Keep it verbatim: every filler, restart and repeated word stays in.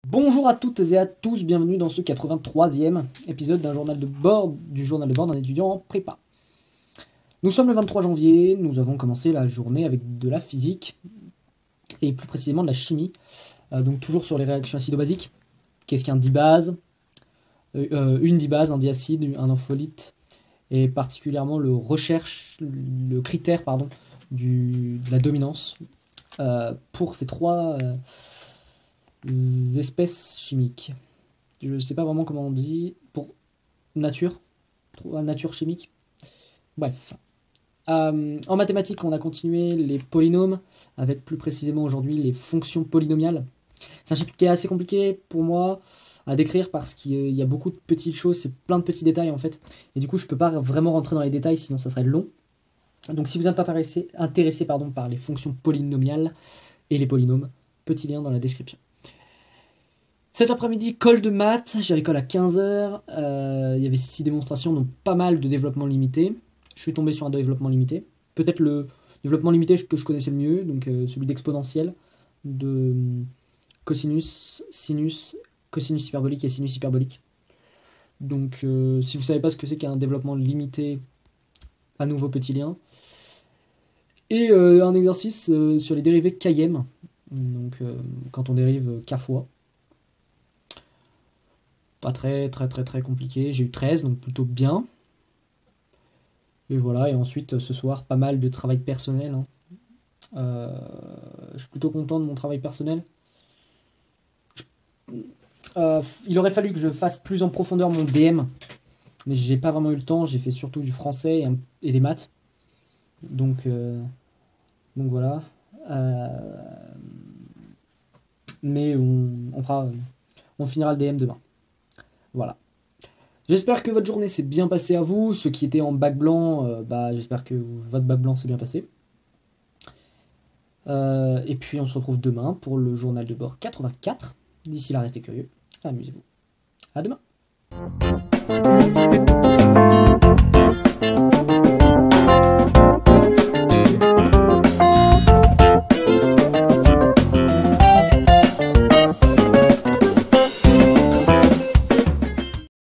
Bonjour à toutes et à tous, bienvenue dans ce quatre-vingt-troisième épisode d'un journal de bord, du journal de bord d'un étudiant en prépa. Nous sommes le vingt-trois janvier, nous avons commencé la journée avec de la physique, et plus précisément de la chimie, euh, donc toujours sur les réactions acido-basiques. Qu'est-ce qu'un dibase euh, Une dibase, un diacide, un ampholyte, et particulièrement le recherche, le critère pardon, du, de la dominance euh, pour ces trois... Euh, espèces chimiques. Je ne sais pas vraiment comment on dit pour nature, nature chimique. Bref. Euh, en mathématiques, on a continué les polynômes, avec plus précisément aujourd'hui les fonctions polynomiales. C'est un chapitre qui est assez compliqué pour moi à décrire parce qu'il y a beaucoup de petites choses, c'est plein de petits détails en fait. Et du coup, je ne peux pas vraiment rentrer dans les détails, sinon ça serait long. Donc si vous êtes intéressé, intéressé pardon, par les fonctions polynomiales et les polynômes, petit lien dans la description. Cet après-midi, colle de maths, j'ai l'école à quinze heures, euh, il y avait six démonstrations, donc pas mal de développement limité. Je suis tombé sur un développement limité. Peut-être le développement limité que je connaissais le mieux, donc euh, celui d'exponentielle, de cosinus, sinus, cosinus hyperbolique et sinus hyperbolique. Donc euh, si vous ne savez pas ce que c'est qu'un développement limité, à nouveau petit lien. Et euh, un exercice euh, sur les dérivés Km, donc euh, quand on dérive K fois. Pas très très très très compliqué, j'ai eu treize, donc plutôt bien. Et voilà, et ensuite ce soir, pas mal de travail personnel. Hein. Euh, je suis plutôt content de mon travail personnel. Euh, il aurait fallu que je fasse plus en profondeur mon D M, mais j'ai pas vraiment eu le temps, j'ai fait surtout du français et, et des maths. Donc, euh, donc voilà. Euh, mais on, on, fera, on finira le D M demain. Voilà. J'espère que votre journée s'est bien passée à vous. Ceux qui étaient en bac blanc, euh, bah, j'espère que votre bac blanc s'est bien passé. Euh, et puis on se retrouve demain pour le journal de bord quatre-vingt-quatre. D'ici là, restez curieux. Amusez-vous. À demain.